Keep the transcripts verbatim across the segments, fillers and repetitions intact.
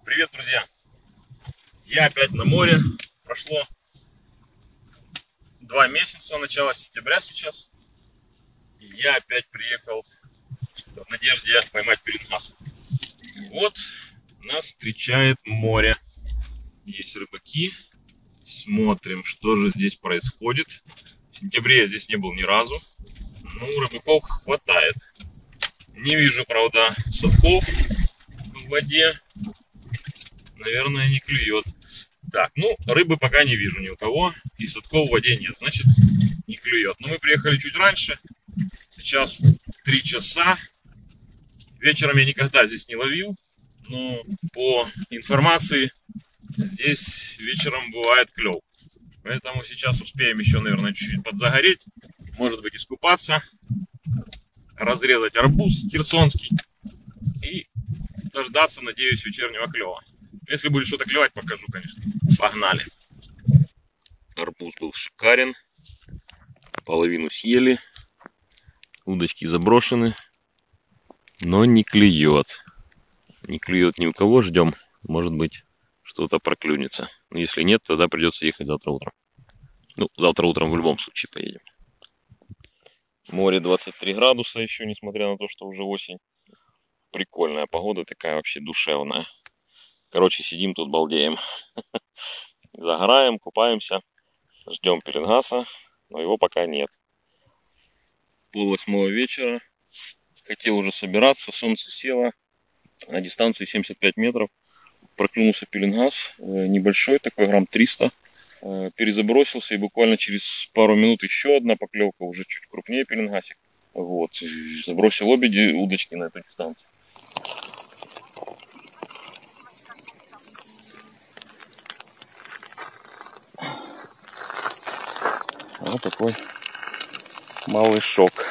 Привет, друзья! Я опять на море. Прошло два месяца, начало сентября сейчас. И я опять приехал в надежде поймать пелингаса. Вот нас встречает море. Есть рыбаки. Смотрим, что же здесь происходит. В сентябре я здесь не был ни разу. Ну, рыбаков хватает. Не вижу, правда, садков в воде. Наверное, не клюет. Так, ну, рыбы пока не вижу ни у кого. И садков в воде нет, значит, не клюет. Но мы приехали чуть раньше. Сейчас три часа. Вечером я никогда здесь не ловил. Но по информации, здесь вечером бывает клев. Поэтому сейчас успеем еще, наверное, чуть-чуть подзагореть. Может быть, искупаться. Разрезать арбуз херсонский. И дождаться, надеюсь, вечернего клева. Если будет что-то клевать, покажу, конечно. Погнали. Арбуз был шикарен. Половину съели. Удочки заброшены. Но не клюет. Не клюет ни у кого. Ждем. Может быть, что-то проклюнется. Но если нет, тогда придется ехать завтра утром. Ну, завтра утром в любом случае поедем. Море двадцать три градуса еще, несмотря на то, что уже осень. Прикольная погода, такая вообще душевная. Короче, сидим тут, балдеем. Загораем, купаемся. Ждем пелингаса, но его пока нет. Пол восьмого вечера. Хотел уже собираться, солнце село. На дистанции семьдесят пять метров. Проклюнулся пелингас. Небольшой, такой грамм триста. Перезабросился, и буквально через пару минут еще одна поклевка, уже чуть крупнее пелингасик. Вот. Забросил обе удочки на эту дистанцию. Вот такой малый шок.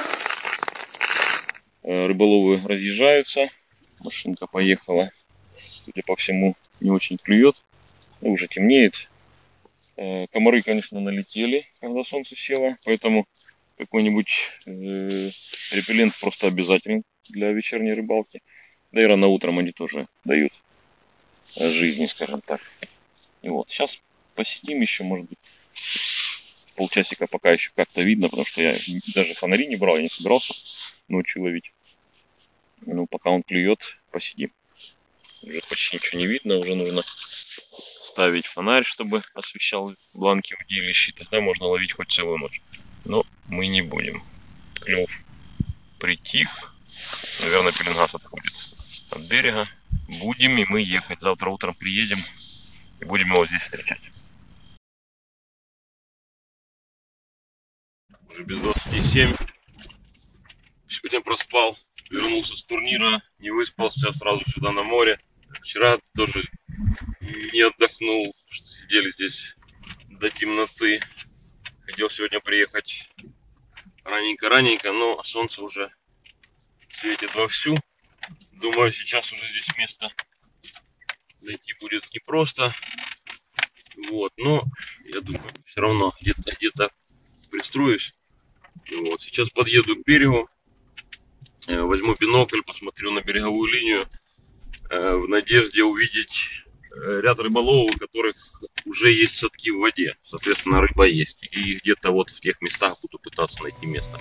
Рыболовы разъезжаются. Машинка поехала. Судя по всему, не очень клюет. Уже темнеет. Комары, конечно, налетели, когда солнце село. Поэтому какой-нибудь э, репеллент просто обязателен для вечерней рыбалки. Да и рано утром они тоже дают жизни, скажем так. И вот, сейчас посидим еще, может быть, полчасика, пока еще как-то видно, потому что я даже фонари не брал, я не собирался ночью ловить. Ну, пока он клюет, посидим. Уже почти ничего не видно, уже нужно ставить фонарь, чтобы освещал бланки удилища, тогда можно ловить хоть целую ночь. Но мы не будем. Клев притих. Наверное, пелингас отходит от берега. Будем и мы ехать. Завтра утром приедем и будем его здесь встречать. Уже без двадцати семь. Сегодня проспал. Вернулся с турнира. Не выспался. Сразу сюда на море. Вчера тоже не отдохнул. Сидели здесь до темноты. Хотел сегодня приехать раненько-раненько, но солнце уже светит вовсю. Думаю, сейчас уже здесь место найти будет непросто. Вот, но я думаю, все равно где-то где-то пристроюсь. Вот, сейчас подъеду к берегу, возьму бинокль, посмотрю на береговую линию, в надежде увидеть ряд рыболовов, у которых уже есть садки в воде. Соответственно, рыба есть. И где-то вот в тех местах буду пытаться найти место.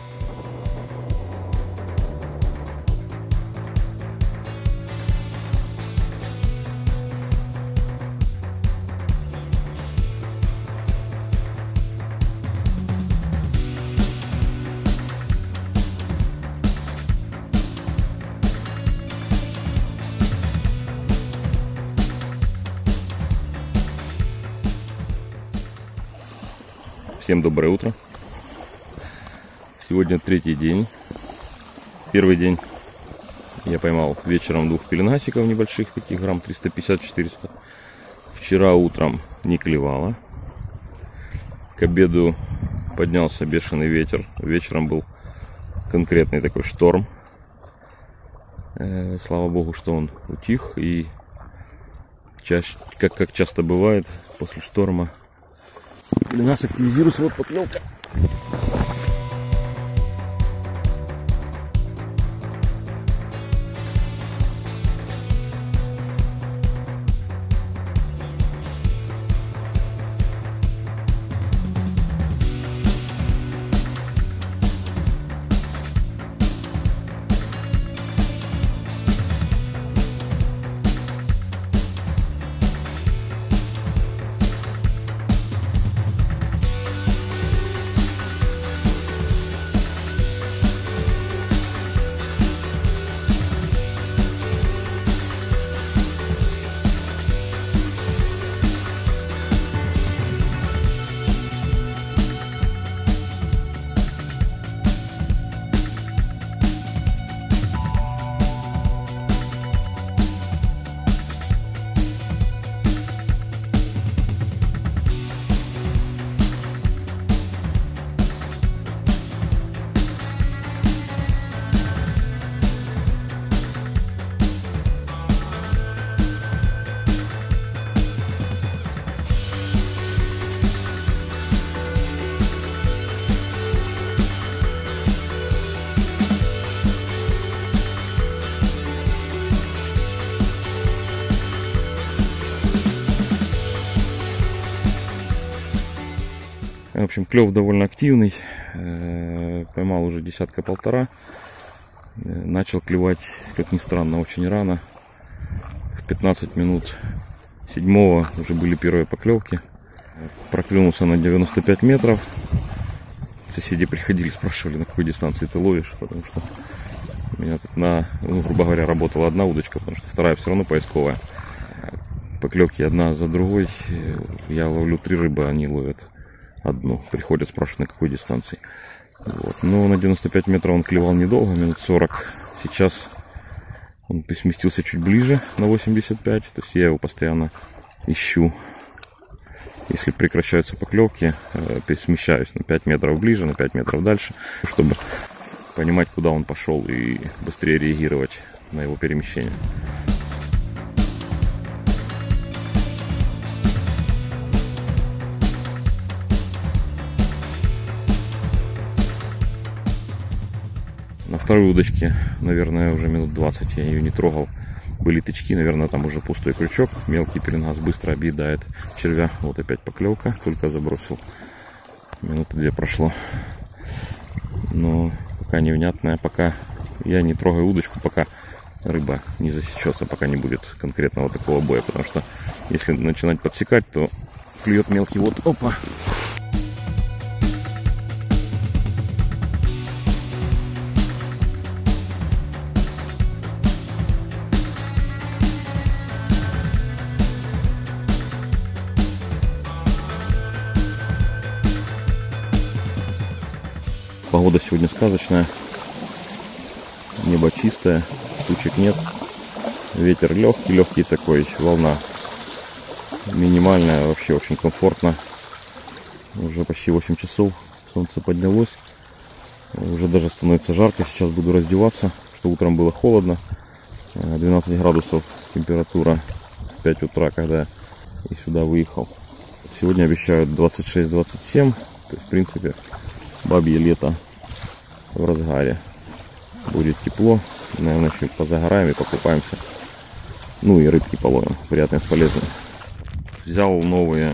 Всем доброе утро. Сегодня третий день. Первый день я поймал вечером двух пеленгасиков небольших, таких грамм триста пятьдесят — четыреста. Вчера утром не клевало. К обеду поднялся бешеный ветер. Вечером был конкретный такой шторм. Э, слава богу, что он утих. И чаще, как, как часто бывает после шторма, для нас активизируется. Вот поклевка. В общем, клев довольно активный. Поймал уже десятка-полтора. Начал клевать, как ни странно, очень рано. В пятнадцать минут седьмого уже были первые поклевки. Проклюнулся на девяносто пять метров. Соседи приходили, спрашивали, на какой дистанции ты ловишь, потому что у меня тут на, ну, грубо говоря, работала одна удочка, потому что вторая все равно поисковая. Поклевки одна за другой. Я ловлю три рыбы, они ловят одну. Приходят, спрашивают, на какой дистанции. Вот. Но на девяносто пять метров он клевал недолго, минут сорок. Сейчас он сместился чуть ближе, на восемьдесят пять. То есть я его постоянно ищу. Если прекращаются поклевки, пересмещаюсь на пять метров ближе, на пять метров дальше, чтобы понимать, куда он пошел, и быстрее реагировать на его перемещение. На второй удочке, наверное, уже минут двадцать я ее не трогал. Были тычки, наверное, там уже пустой крючок. Мелкий пеленгаз быстро объедает червя. Вот опять поклевка, только забросил. Минуты две прошло. Но пока невнятная. Пока я не трогаю удочку, пока рыба не засечется, пока не будет конкретного такого боя. Потому что если начинать подсекать, то клюет мелкий. Вот, опа! Погода сегодня сказочная, небо чистое, тучек нет, ветер легкий, легкий такой, волна минимальная, вообще очень комфортно. Уже почти восемь часов, солнце поднялось, уже даже становится жарко, сейчас буду раздеваться, что утром было холодно, двенадцать градусов температура, в пять утра, когда я сюда выехал. Сегодня обещают двадцать шесть — двадцать семь, то есть в принципе бабье лето в разгаре. Будет тепло. Наверное, чуть позагораем и покупаемся. Ну и рыбки половим. Приятное с полезным. Взял новые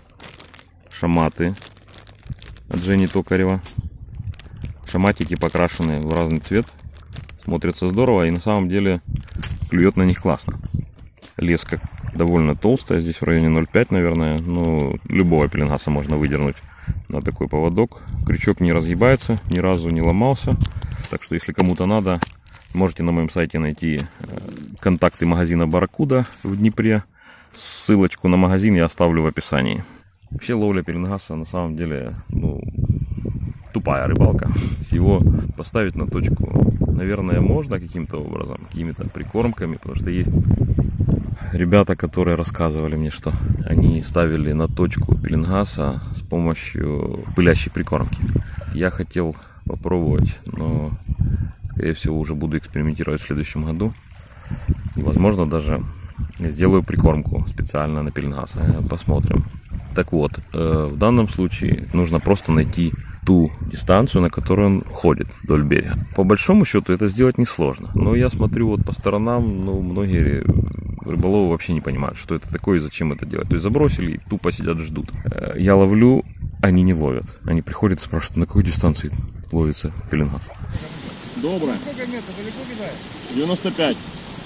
шаматы от Жени Токарева. Шаматики покрашены в разный цвет. Смотрятся здорово и на самом деле клюет на них классно. Леска довольно толстая. Здесь в районе ноль пять, наверное. Но любого пеленгаса можно выдернуть на такой поводок. Крючок не разгибается, ни разу не ломался. Так что если кому-то надо, можете на моем сайте найти контакты магазина Барракуда в Днепре. Ссылочку на магазин я оставлю в описании. Вообще ловля пеленгаса на самом деле, ну, тупая рыбалка. Его поставить на точку, наверное, можно каким-то образом, какими-то прикормками, потому что есть ребята, которые рассказывали мне, что они ставили на точку пеленгаса с помощью пылящей прикормки. Я хотел попробовать, но, скорее всего, уже буду экспериментировать в следующем году. И, возможно, даже сделаю прикормку специально на пеленгаса. Посмотрим. Так вот, в данном случае нужно просто найти ту дистанцию, на которую он ходит вдоль берега. По большому счету это сделать несложно. Но я смотрю вот по сторонам, ну, многие рыболовы вообще не понимают, что это такое и зачем это делать. То есть забросили и тупо сидят, ждут. Я ловлю, они не ловят. Они приходят и спрашивают, на какой дистанции ловится пеленгас. Доброе. Сколько метров? Далеко кидаешь? девяносто пять.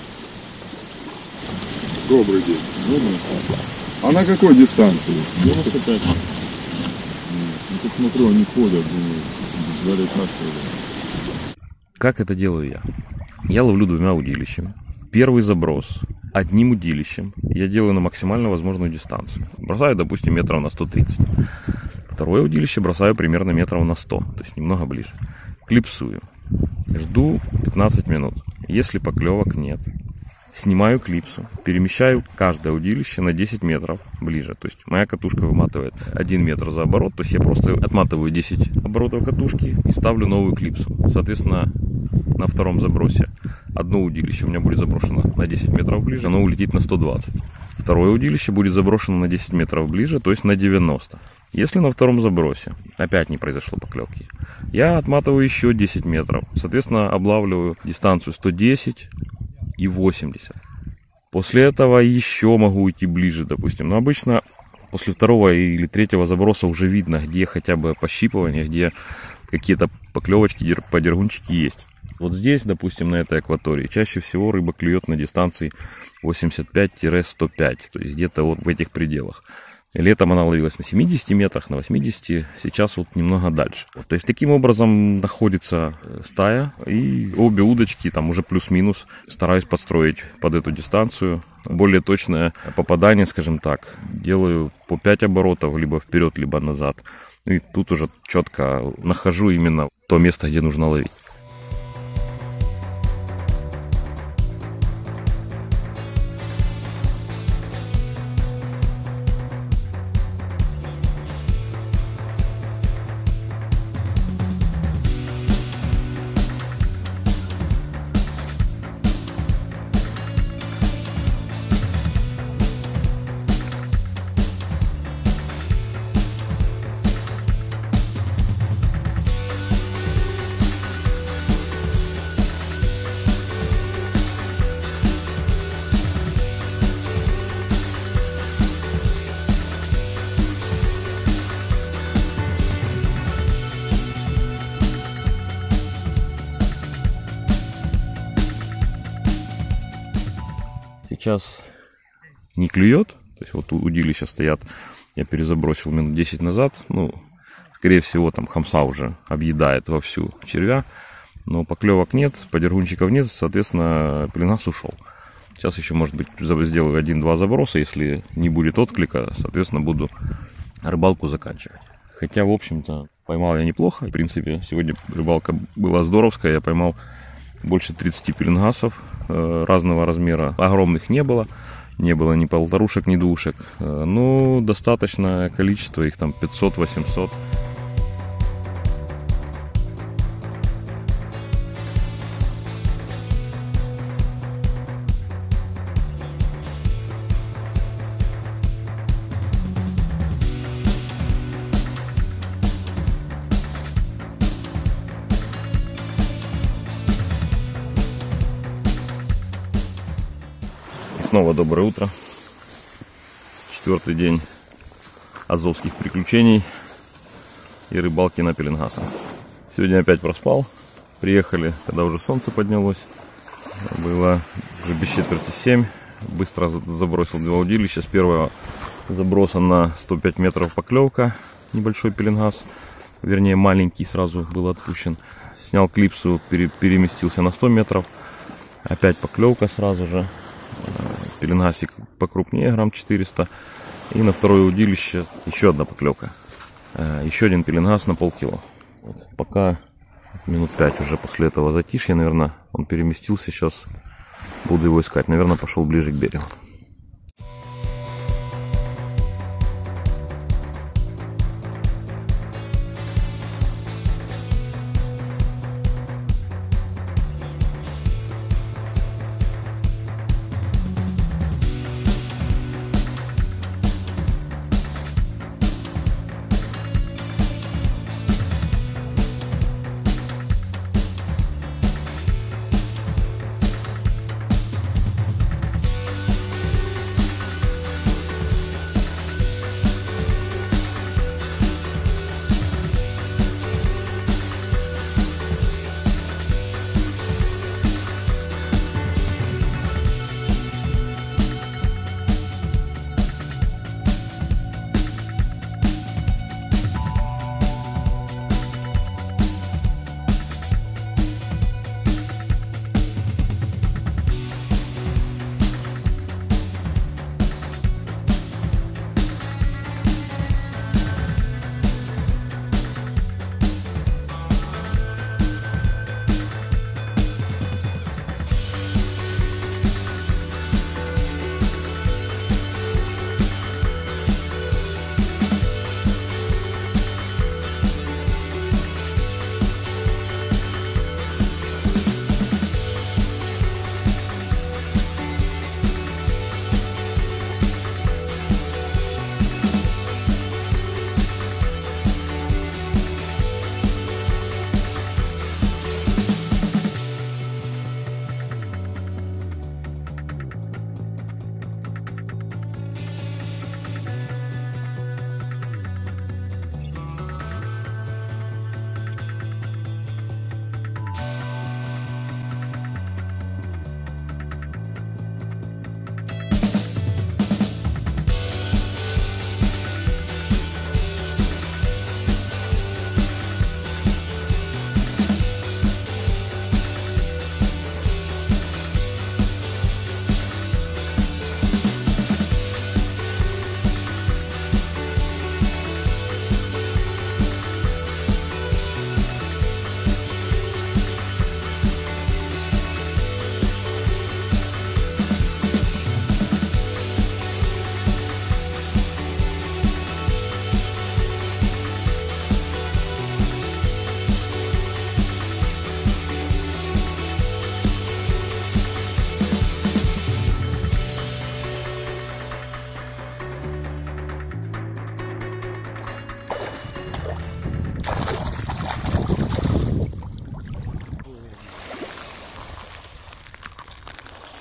Добрый день. Добрый. А на какой дистанции? девяносто пять. Я тут смотрю, они ходят, думаю, жарят наши. Как это делаю я? Я ловлю двумя удилищами. Первый заброс одним удилищем я делаю на максимально возможную дистанцию. Бросаю, допустим, метров на сто тридцать. Второе удилище бросаю примерно метров на сто, то есть немного ближе. Клипсую. Жду пятнадцать минут. Если поклевок нет, снимаю клипсу, перемещаю каждое удилище на десять метров ближе. То есть моя катушка выматывает один метр за оборот. То есть я просто отматываю десять оборотов катушки и ставлю новую клипсу. Соответственно, на втором забросе одно удилище у меня будет заброшено на десять метров ближе, оно улетит на сто двадцать. Второе удилище будет заброшено на десять метров ближе, то есть на девяносто. Если на втором забросе опять не произошло поклевки, я отматываю еще десять метров. Соответственно, облавливаю дистанцию сто десять и восемьдесят. После этого еще могу уйти ближе, допустим. Но обычно после второго или третьего заброса уже видно, где хотя бы пощипывание, где какие-то поклевочки, подергунчики есть. Вот здесь, допустим, на этой акватории, чаще всего рыба клюет на дистанции восемьдесят пять — сто пять, то есть где-то вот в этих пределах. Летом она ловилась на семидесяти метрах, на восьмидесяти, сейчас вот немного дальше. То есть таким образом находится стая, и обе удочки там уже плюс-минус стараюсь подстроить под эту дистанцию. Более точное попадание, скажем так, делаю по пять оборотов, либо вперед, либо назад. И тут уже четко нахожу именно то место, где нужно ловить. Сейчас не клюет, то есть вот удилища стоят, я перезабросил минут десять назад, ну, скорее всего, там хамса уже объедает вовсю червя, но поклевок нет, подергунчиков нет, соответственно, пеленгаз ушел. Сейчас еще, может быть, сделаю один-два заброса, если не будет отклика, соответственно, буду рыбалку заканчивать. Хотя, в общем-то, поймал я неплохо, в принципе, сегодня рыбалка была здоровская, я поймал больше тридцати пеленгасов разного размера. Огромных не было. Не было ни полторушек, ни двушек. Но достаточное количество, их там пятьсот-восемьсот. Снова доброе утро. Четвертый день азовских приключений и рыбалки на пеленгаса. Сегодня опять проспал. Приехали, когда уже солнце поднялось. Было уже без четверти семь. Быстро забросил два удилища. С первого заброса на сто пять метров поклевка. Небольшой пеленгас. Вернее, маленький сразу был отпущен. Снял клипсу, пере переместился на сто метров. Опять поклевка сразу же. Пеленгасик покрупнее, грамм четыреста. И на второе удилище еще одна поклевка. Еще один пеленгас на полкило. Вот, пока минут пять уже после этого затишья, наверное, он переместился. Сейчас буду его искать. Наверное, пошел ближе к берегу.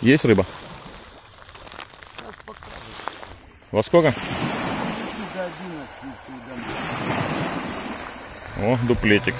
Есть рыба? Во сколько? О, дуплетик.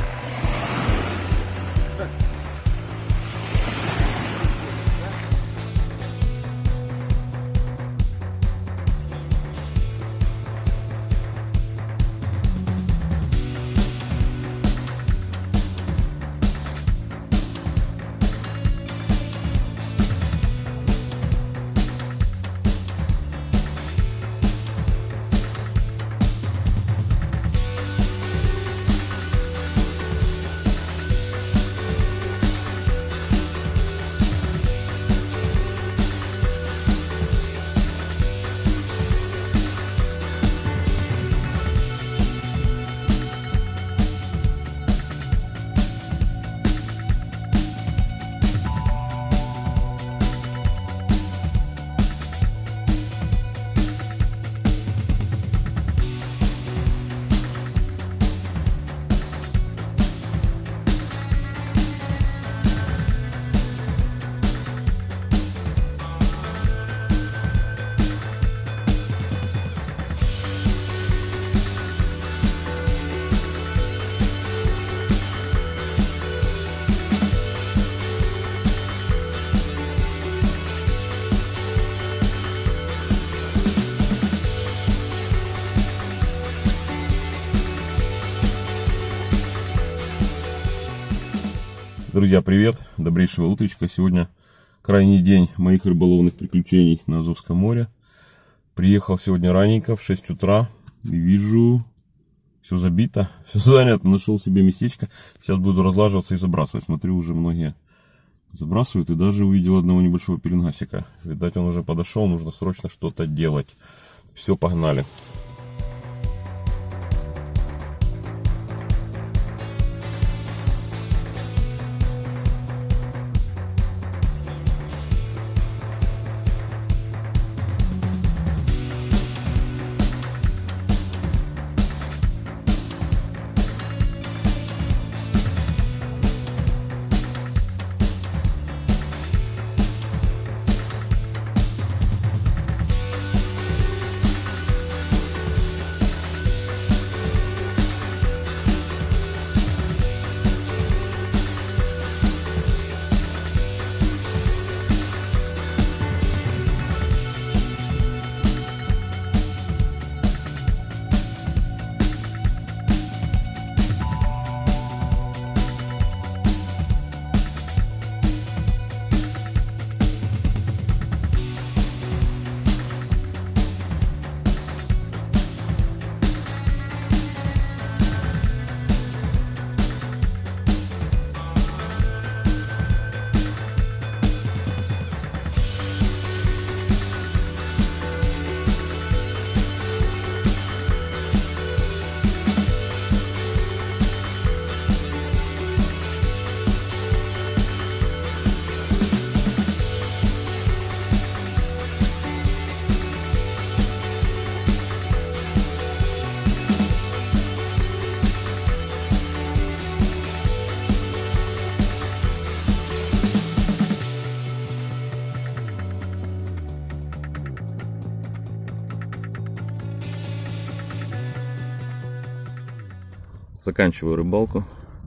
Друзья, привет! Добрейшего утречка. Сегодня крайний день моих рыболовных приключений на Азовском море. Приехал сегодня раненько, в шесть утра. И вижу, все забито, все занято. Нашел себе местечко. Сейчас буду разлаживаться и забрасывать. Смотрю, уже многие забрасывают. И даже увидел одного небольшого пеленгасика. Видать, он уже подошел. Нужно срочно что-то делать. Все, погнали. Заканчиваю рыбалку.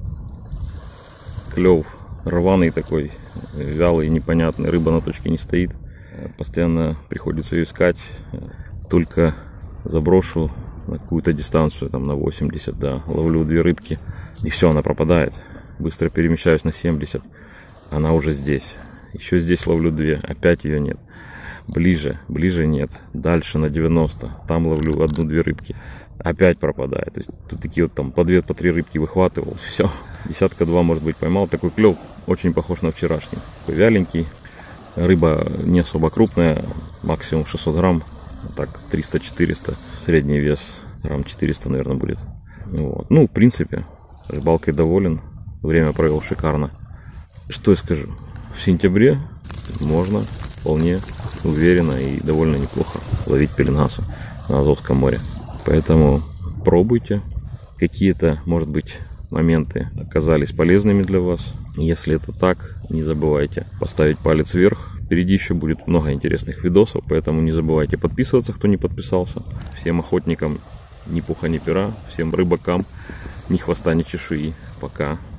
Клев рваный такой, вялый, непонятный. Рыба на точке не стоит. Постоянно приходится ее искать. Только заброшу на какую-то дистанцию, там на восемьдесят, да, ловлю две рыбки. И все, она пропадает. Быстро перемещаюсь на семьдесят. Она уже здесь. Еще здесь ловлю две. Опять ее нет. Ближе, ближе нет. Дальше на девяносто. Там ловлю одну-две рыбки. Опять пропадает. То есть тут такие вот там по две, по три рыбки выхватывал. Все. Десятка два, может быть, поймал. Такой клев очень похож на вчерашний. Такой вяленький. Рыба не особо крупная. Максимум шестьсот грамм. Так, триста-четыреста. Средний вес грамм четыреста, наверное, будет. Вот. Ну, в принципе, рыбалкой доволен. Время провел шикарно. Что я скажу? В сентябре можно вполне уверенно и довольно неплохо ловить пеленгаса на Азовском море. Поэтому пробуйте. Какие-то, может быть, моменты оказались полезными для вас. Если это так, не забывайте поставить палец вверх, Впереди еще будет много интересных видосов, поэтому не забывайте подписываться, кто не подписался. Всем охотникам ни пуха, ни пера, всем рыбакам ни хвоста, ни чешуи. Пока.